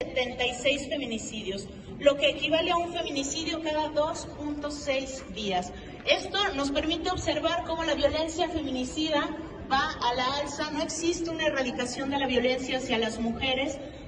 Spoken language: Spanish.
76 feminicidios, lo que equivale a un feminicidio cada 2.6 días. Esto nos permite observar cómo la violencia feminicida va a la alza. No existe una erradicación de la violencia hacia las mujeres,